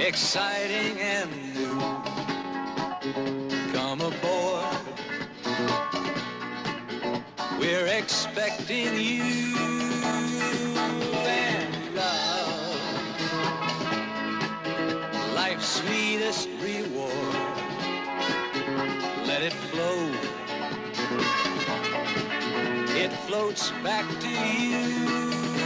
exciting and new. Come aboard, we're expecting you and love, life's sweetest reward. Let it flow, it floats back to you.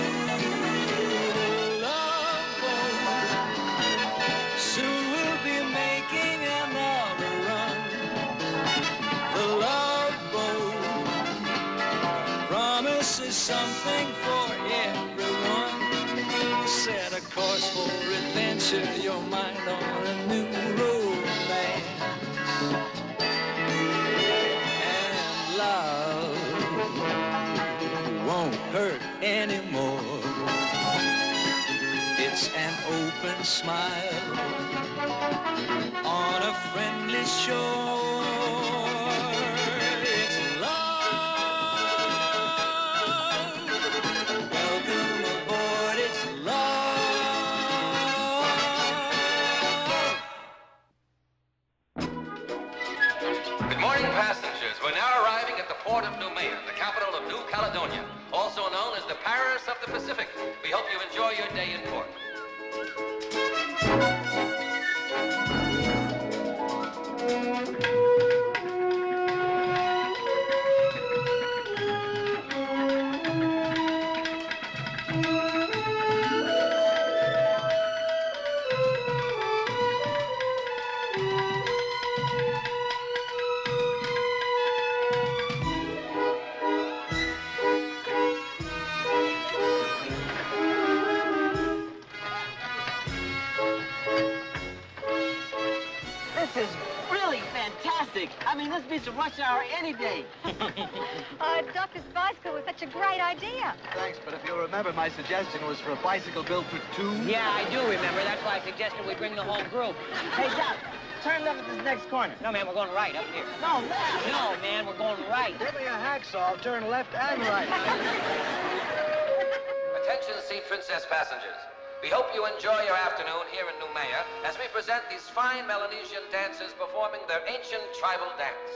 Is something for everyone. Set a course for adventure, your mind on a new romance. And love won't hurt anymore. It's an open smile on a friendly shore. We're now arriving at the port of Noumea, the capital of New Caledonia, also known as the Paris of the Pacific. We hope you enjoy your day in port. I mean, this beats a rush hour any day. Doctor's bicycle was such a great idea. Thanks, but if you'll remember, my suggestion was for a bicycle built for two. Yeah, I do remember. That's why I suggested we bring the whole group. Hey, Doc, turn left at this next corner. No, man, we're going right up here. No, left. No, man, we're going right. Give me a hacksaw, turn left and right. Attention, Sea Princess passengers. We hope you enjoy your afternoon here in Noumea as we present these fine Melanesian dancers performing their ancient tribal dance.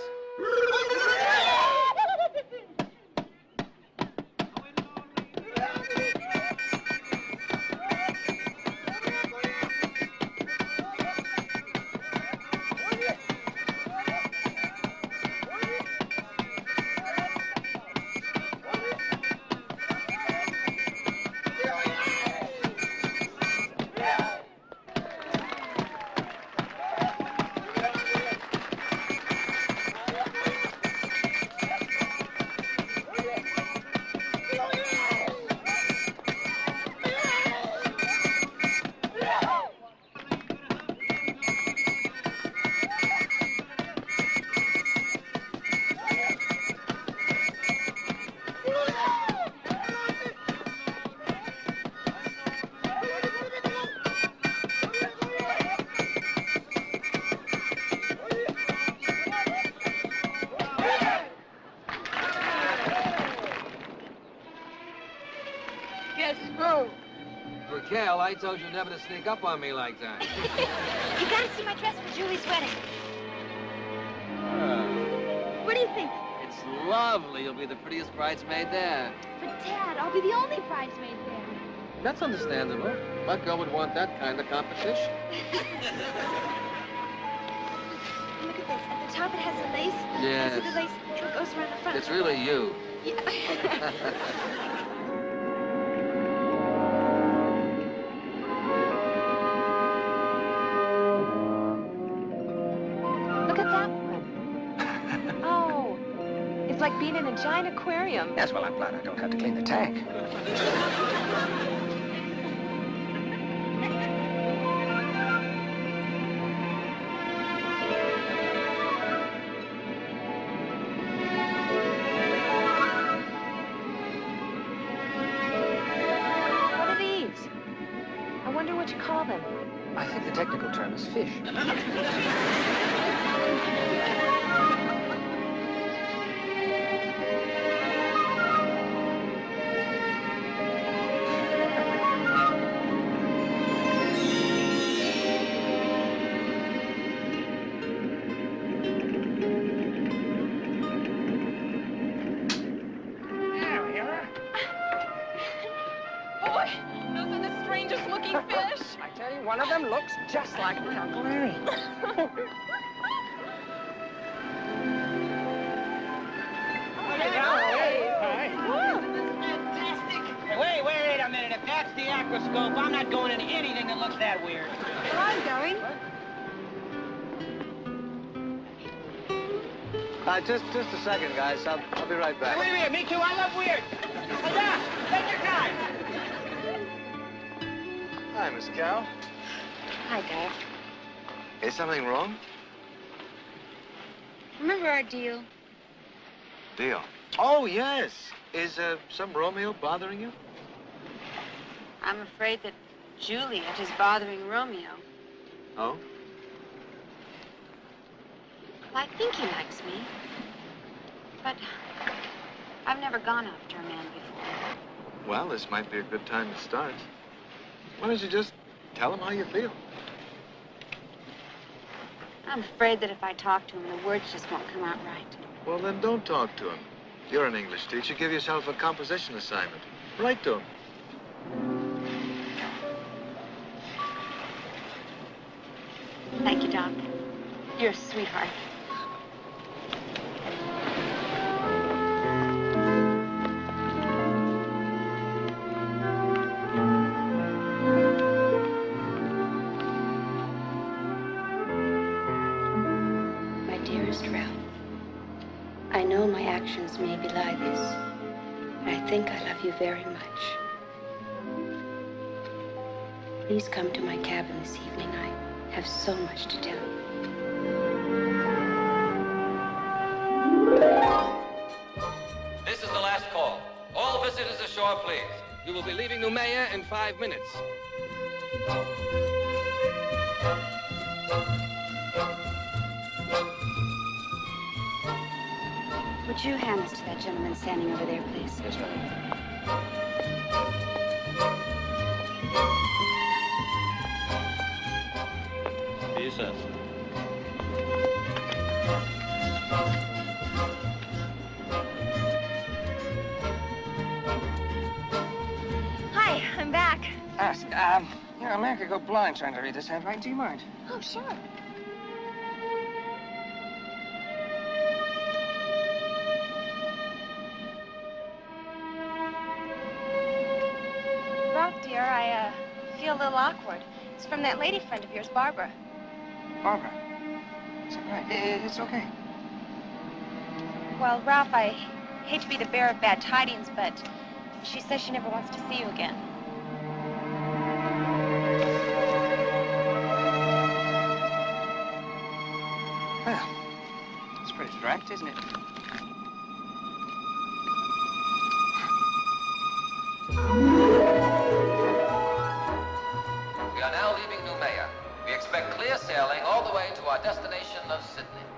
Raquel, I told you never to sneak up on me like that. You gotta see my dress for Julie's wedding. What do you think? It's lovely. You'll be the prettiest bridesmaid there. But, Dad, I'll be the only bridesmaid there. That's understandable. What girl would want that kind of competition? Look at this. At the top, it has the lace. Yes. See the lace goes around the front. It's really you. Yeah. Like being in a giant aquarium. Yes, well, I'm glad I don't have to clean the tank. What are these? I wonder what you call them. I think the technical term is fish. fish. I tell you, one of them looks just like my Uncle Harry. Hey, wait a minute. If that's the aquascope, I'm not going into anything that looks that weird. Well, I'm going. Just a second, guys. I'll be right back. Wait a minute. Me too. I love weird. Hey, Doc, take your time. Hi, Miss Carroll. Hi, Doc. Is something wrong? Remember our deal? Deal. Oh, yes. Is some Romeo bothering you? I'm afraid that Juliet is bothering Romeo. Oh? Well, I think he likes me. But I've never gone after a man before. Well, this might be a good time to start. Why don't you just tell him how you feel? I'm afraid that if I talk to him, the words just won't come out right. Well, then don't talk to him. You're an English teacher. Give yourself a composition assignment. Write to him. Thank you, Doc. You're a sweetheart. My dearest Ralph, I know my actions may belie this, but I think I love you very much. Please come to my cabin this evening. I have so much to tell you. This is the last call. All visitors ashore, please. We will be leaving Noumea in 5 minutes. Would you hand this to that gentleman standing over there, please? Yes, ma'am. Be yourself. Hi, I'm back. Ask, you know, a man could go blind trying to read this handwriting. Do you mind? Oh, sure. Ralph, dear, I feel a little awkward. It's from that lady friend of yours, Barbara. Barbara. Is that right? It's okay. Well, Ralph, I hate to be the bearer of bad tidings, but she says she never wants to see you again. Well, it's pretty direct, isn't it? We are now leaving Noumea. We expect clear sailing all the way to our destination of Sydney.